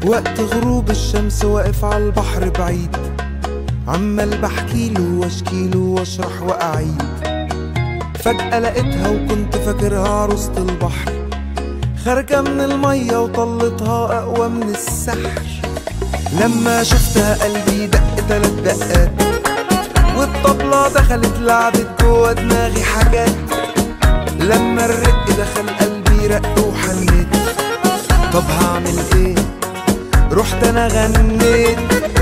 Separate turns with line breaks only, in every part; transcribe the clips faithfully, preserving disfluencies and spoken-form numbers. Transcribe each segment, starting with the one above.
وقت غروب الشمس واقف على البحر بعيد، عمال بحكيله واشكيله واشرح واعيد. فجأة لقيتها وكنت فاكرها عروسة البحر، خارجة من المية وطلتها أقوى من السحر. لما شفتها قلبي دق تلات دقات، والطبلة دخلت لعبت جوا دماغي حاجات. لما الرق دخل قلبي رق وحنيت، طب هعمل ايه؟ رحت انا غنيت.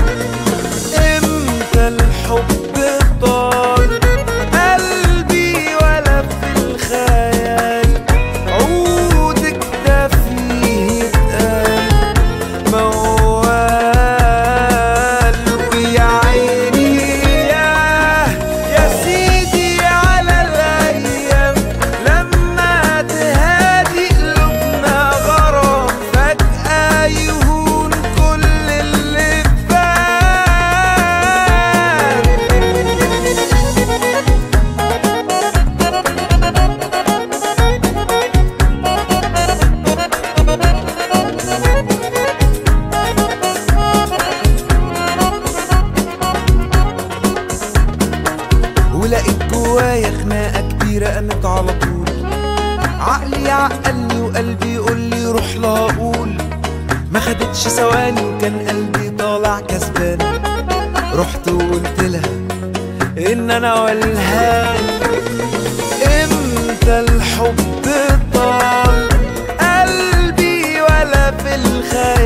امتى الحب طال قلبي ولا في الخيال، عودك ده فيه اتقال موال. ويا عيني ياه يا سيدي على الايام، لما تهادي قلوبنا غرام فجأة يهون كل اللي فات. ولقيت جوايا خناقة كبيرة قامت على طول، عقلي عقلني وقلبي يقولي روح لا اقول. ما خدتش ثواني وكان قلبي طالع كسبان، رحت وقلت لها ان انا والهان. امتى الحب طال قلبي ولا في الخيال،